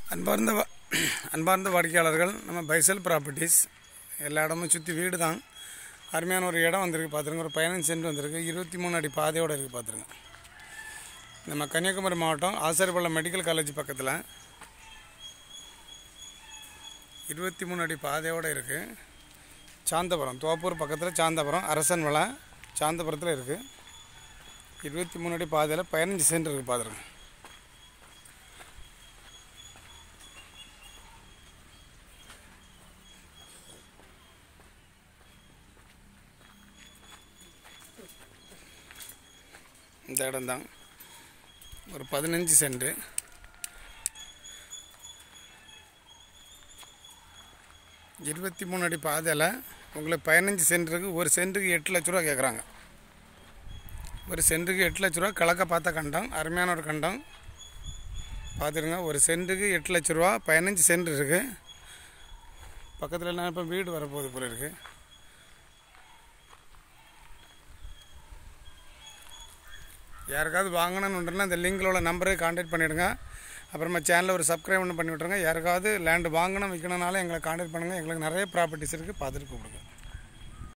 அன்பார்ந்த வாடிக்கையாளர்கள், நம்ம பைசல் ப்ராப்பர்ட்டிஸ் எல்லா இடமும் சுற்றி வீடு தான். அருமையான ஒரு இடம் வந்திருக்கு பார்த்துருங்க. ஒரு 15 சென்ட் வந்திருக்கு. 23 அடி பாதையோடு இருக்குது பார்த்துருங்க. நம்ம கன்னியாகுமரி மாவட்டம் ஆசாரிப்பள்ளம் மெடிக்கல் காலேஜ் பக்கத்தில் 23 அடி பாதையோடு இருக்குது. சாந்தபுரம், தோப்பூர் பக்கத்தில் சாந்தபுரம், அரசன் வளை சாந்தபுரத்தில் இருக்குது. 23 அடி பாதையில் 15 சென்ட் இருக்குது பார்த்துருங்க. இந்த இடம் தான் ஒரு 15 சென்ட். இருபத்தி 3 அடி பாதையில் உங்களுக்கு 15 சென்ட் இருக்குது. ஒரு சென்ட்டுக்கு 8 லட்ச ரூபா கேட்குறாங்க. ஒரு சென்ட்டுக்கு 8 லட்ச ரூபா. கிழக்க பார்த்த கண்டம், அருமையான ஒரு கண்டம் பார்த்துருங்க. ஒரு சென்ட்டுக்கு 8 லட்ச ரூபா. 15 சென்ட் இருக்குது. பக்கத்தில் என்ன இப்போ வீடு வரப்போகுது போல இருக்குது. யாருக்காவது வாங்கணுன்னு இந்த லிங்கில் உள்ள நம்பருக்கு கான்டாக்ட் பண்ணிவிடுங்க. அப்புறமா சேனலில் ஒரு சப்ஸ்கிரைப் பண்ணி விட்ருங்க. யாருக்காவது லேண்டு வாங்கணும் விற்கணுனாலும் எங்களை கான்டாக்ட் பண்ணுங்கள். எங்களுக்கு நிறைய ப்ராப்பர்ட்டிஸ் இருக்குது, பார்த்துட்டு கூப்பிடுங்க.